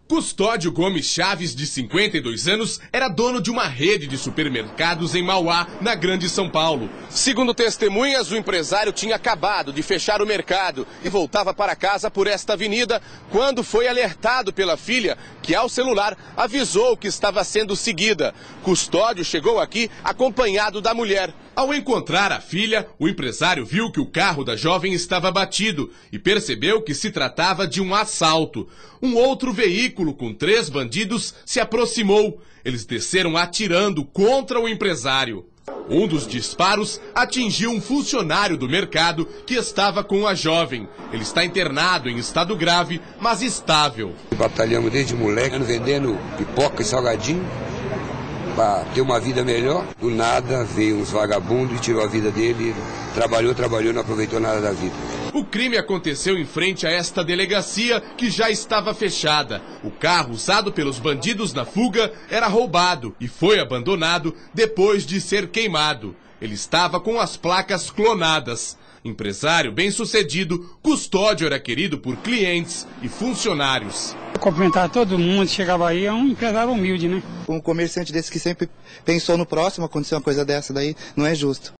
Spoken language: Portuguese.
Custódio Gomes Chaves, de 52 anos, era dono de uma rede de supermercados em Mauá, na Grande São Paulo. Segundo testemunhas, o empresário tinha acabado de fechar o mercado e voltava para casa por esta avenida quando foi alertado pela filha, que ao celular avisou que estava sendo seguida. Custódio chegou aqui acompanhado da mulher. Ao encontrar a filha, o empresário viu que o carro da jovem estava batido e percebeu que se tratava de um assalto. Um outro veículo com 3 bandidos se aproximou. Eles desceram atirando contra o empresário. Um dos disparos atingiu um funcionário do mercado que estava com a jovem. Ele está internado em estado grave, mas estável. Batalhamos desde moleque, vendendo pipoca e salgadinho para ter uma vida melhor. Do nada veio uns vagabundos e tirou a vida dele. Trabalhou, não aproveitou nada da vida. O crime aconteceu em frente a esta delegacia, que já estava fechada. O carro usado pelos bandidos na fuga era roubado e foi abandonado depois de ser queimado. Ele estava com as placas clonadas. Empresário bem-sucedido, Custódio era querido por clientes e funcionários. Cumprimentar todo mundo, chegava aí, é um empresário humilde, né? Um comerciante desse que sempre pensou no próximo, acontecer uma coisa dessa daí, não é justo.